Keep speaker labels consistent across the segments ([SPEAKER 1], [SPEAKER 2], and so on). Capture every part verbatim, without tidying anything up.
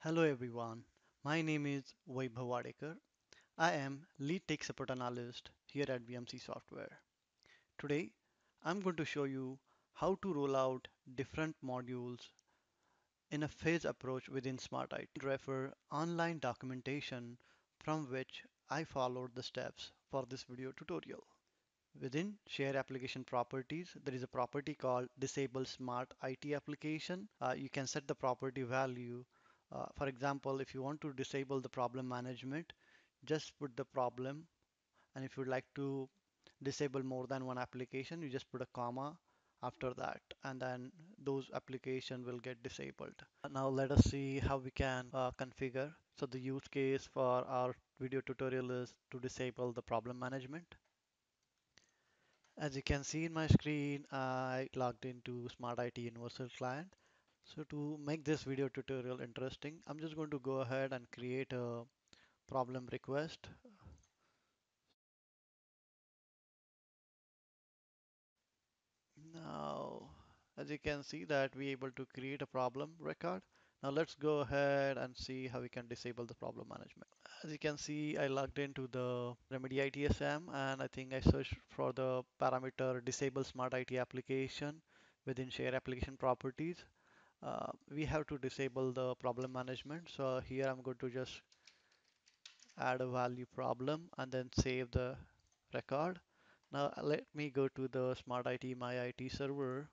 [SPEAKER 1] Hello everyone, my name is Vaibhav Wadekar. I am lead tech support analyst here at V M C Software. Today, I'm going to show you how to roll out different modules in a phase approach within Smart I T. Refer online documentation from which I followed the steps for this video tutorial. Within Share Application Properties, there is a property called Disable Smart I T Application. Uh, you can set the property value. Uh, for example, if you want to disable the problem management, just put the problem. And if you'd like to disable more than one application, you just put a comma after that, and then those application will get disabled. Now let us see how we can uh, configure. So the use case for our video tutorial is to disable the problem management. As you can see in my screen, I logged into Smart I T Universal Client. So to make this video tutorial interesting, I'm just going to go ahead and create a problem request. Now, as you can see that we're able to create a problem record. Now let's go ahead and see how we can disable the problem management. As you can see, I logged into the Remedy I T S M and I think I searched for the parameter disable Smart I T application within share application properties. Uh, we have to disable the problem management. So here I'm going to just add a value problem and then save the record. Now let me go to the Smart I T My I T server.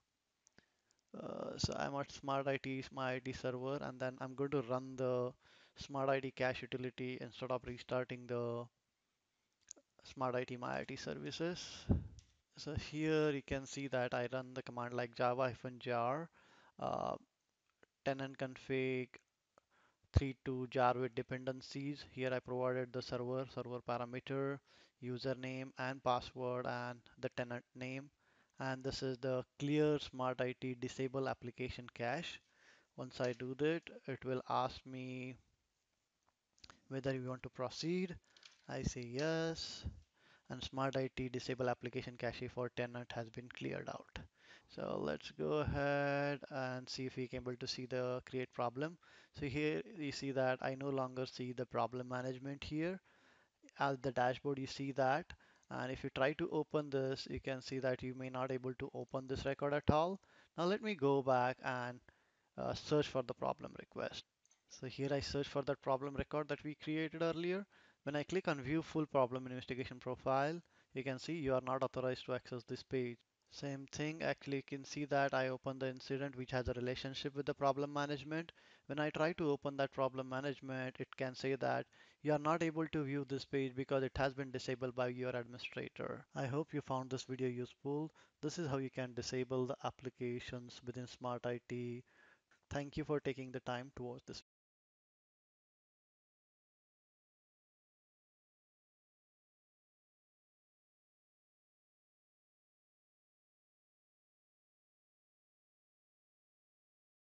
[SPEAKER 1] Uh, so I'm at Smart I T My I T server and then I'm going to run the Smart I T cache utility instead of restarting the Smart I T My I T services. So here you can see that I run the command like java-jar uh, tenant config three to jar with dependencies. Here I provided the server, server parameter, username and password and the tenant name. And this is the clear Smart I T disable application cache. Once I do that, it will ask me whether you want to proceed. I say yes. And Smart I T disable application cache for tenant has been cleared out. So let's go ahead and see if we can able to see the create problem. So here you see that I no longer see the problem management here. At the dashboard you see that, and if you try to open this you can see that you may not able to open this record at all. Now let me go back and uh, search for the problem request. So here I search for that problem record that we created earlier. When I click on view full problem investigation profile, you can see you are not authorized to access this page. Same thing, actually you can see that I open the incident which has a relationship with the problem management. When I try to open that problem management, it can say that you are not able to view this page because it has been disabled by your administrator. I hope you found this video useful. This is how you can disable the applications within Smart I T. Thank you for taking the time to watch this.